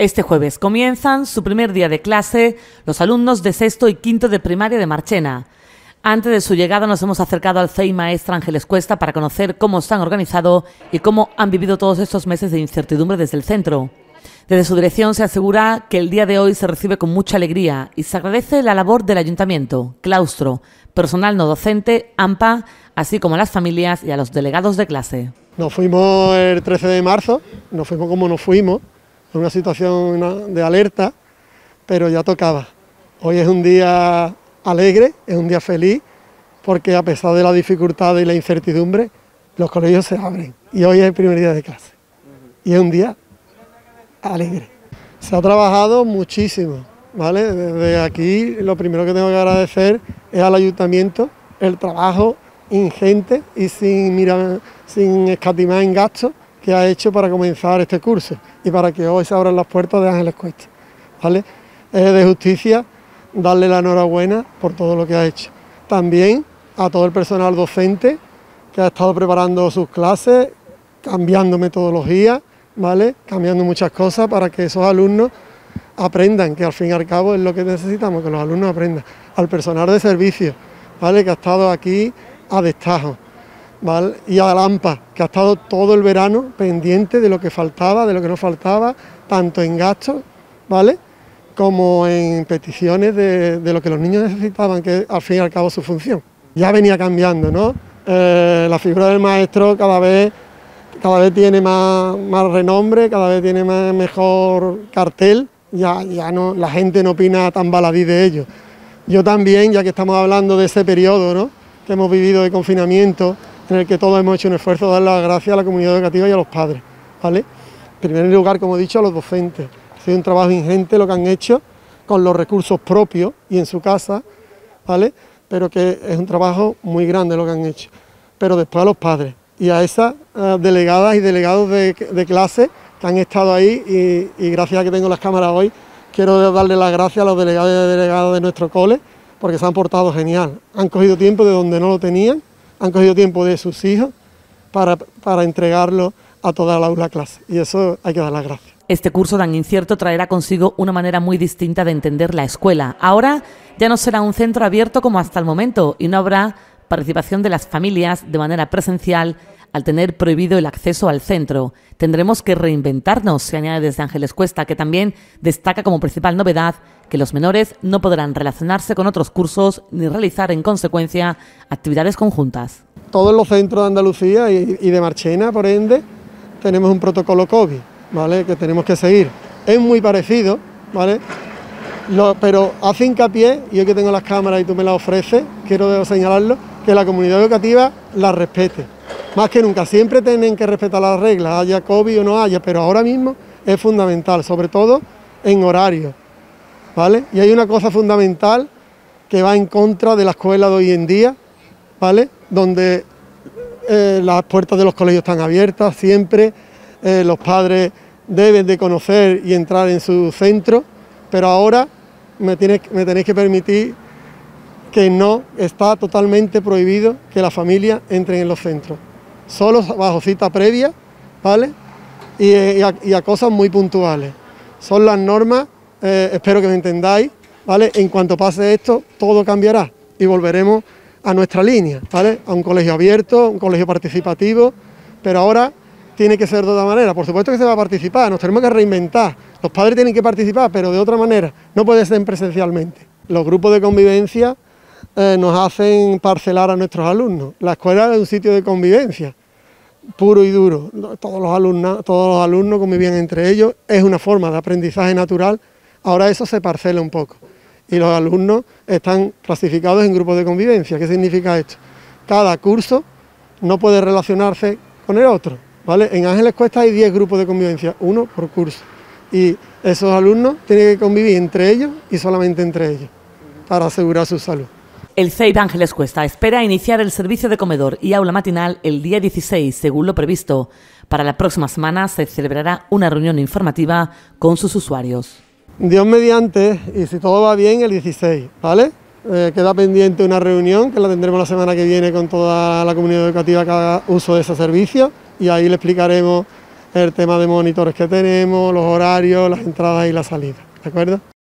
Este jueves comienzan su primer día de clase los alumnos de sexto y quinto de primaria de Marchena. Antes de su llegada nos hemos acercado al CEI Maestra Ángeles Cuesta para conocer cómo se han organizado y cómo han vivido todos estos meses de incertidumbre desde el centro. Desde su dirección se asegura que el día de hoy se recibe con mucha alegría y se agradece la labor del ayuntamiento, claustro, personal no docente, AMPA, así como a las familias y a los delegados de clase. Nos fuimos el 13 de marzo, nos fuimos como nos fuimos, en una situación de alerta, pero ya tocaba. Hoy es un día alegre, es un día feliz, porque a pesar de la dificultad y la incertidumbre, los colegios se abren. Y hoy es el primer día de clase. Y es un día alegre. Se ha trabajado muchísimo, ¿vale? Desde aquí lo primero que tengo que agradecer es al ayuntamiento el trabajo ingente y sin escatimar en gastos que ha hecho para comenzar este curso y para que hoy se abran las puertas de Ángeles Cuesta, ¿vale? Es de justicia darle la enhorabuena por todo lo que ha hecho. También a todo el personal docente que ha estado preparando sus clases, cambiando metodologías, ¿vale? Cambiando muchas cosas para que esos alumnos aprendan, que al fin y al cabo es lo que necesitamos, que los alumnos aprendan. Al personal de servicio, ¿vale? Que ha estado aquí a destajo, ¿vale? Y a la AMPA, que ha estado todo el verano pendiente de lo que faltaba, de lo que no faltaba, tanto en gastos, ¿vale?, como en peticiones de lo que los niños necesitaban, que al fin y al cabo es su función. Ya venía cambiando, ¿no? La figura del maestro cada vez tiene más renombre, cada vez tiene mejor cartel, ya no, la gente no opina tan baladí de ello. Yo también, ya que estamos hablando de ese periodo, ¿no?, que hemos vivido de confinamiento, en el que todos hemos hecho un esfuerzo de dar las gracias a la comunidad educativa y a los padres, ¿vale? En primer lugar, como he dicho, a los docentes. Ha sido un trabajo ingente lo que han hecho con los recursos propios y en su casa, ¿vale? Pero que es un trabajo muy grande lo que han hecho. Pero después a los padres y a esas delegadas y delegados de clase que han estado ahí y gracias a que tengo las cámaras hoy, quiero darle las gracias a los delegados y delegadas de nuestro cole porque se han portado genial. Han cogido tiempo de donde no lo tenían, han cogido tiempo de sus hijos para entregarlo a toda la aula clase y eso hay que dar las gracias. Este curso tan incierto traerá consigo una manera muy distinta de entender la escuela. Ahora ya no será un centro abierto como hasta el momento y no habrá participación de las familias de manera presencial al tener prohibido el acceso al centro. Tendremos que reinventarnos, se añade desde Ángeles Cuesta, que también destaca como principal novedad que los menores no podrán relacionarse con otros cursos ni realizar en consecuencia actividades conjuntas. Todos los centros de Andalucía y de Marchena, por ende, tenemos un protocolo COVID, ¿vale?, que tenemos que seguir. Es muy parecido, ¿vale?, pero hace hincapié, y hoy que tengo las cámaras y tú me las ofreces, quiero señalarlo, que la comunidad educativa las respete. Más que nunca, siempre tienen que respetar las reglas, haya COVID o no haya, pero ahora mismo es fundamental, sobre todo en horario, ¿vale? Y hay una cosa fundamental que va en contra de la escuela de hoy en día, ¿vale?, donde las puertas de los colegios están abiertas siempre, los padres deben de conocer y entrar en su centro, pero ahora me tenéis que permitir que no está totalmente prohibido que las familias entren en los centros, solo bajo cita previa, ¿vale?, y a cosas muy puntuales. Son las normas, espero que me entendáis, ¿vale? En cuanto pase esto, todo cambiará y volveremos a nuestra línea, ¿vale?, a un colegio abierto, un colegio participativo, pero ahora tiene que ser de otra manera. Por supuesto que se va a participar, nos tenemos que reinventar, los padres tienen que participar, pero de otra manera, no puede ser presencialmente. Los grupos de convivencia nos hacen parcelar a nuestros alumnos. La escuela es un sitio de convivencia, puro y duro. Todos los alumnos convivían entre ellos, es una forma de aprendizaje natural. Ahora eso se parcela un poco y los alumnos están clasificados en grupos de convivencia. ¿Qué significa esto? Cada curso no puede relacionarse con el otro, ¿vale? En Ángeles Cuesta hay 10 grupos de convivencia, uno por curso, y esos alumnos tienen que convivir entre ellos y solamente entre ellos para asegurar su salud. El CEI Ángeles Cuesta espera iniciar el servicio de comedor y aula matinal el día 16, según lo previsto. Para la próxima semana se celebrará una reunión informativa con sus usuarios. Dios mediante, y si todo va bien, el 16, ¿vale? Queda pendiente una reunión que la tendremos la semana que viene con toda la comunidad educativa que haga uso de ese servicio y ahí le explicaremos el tema de monitores que tenemos, los horarios, las entradas y las salidas, ¿de acuerdo?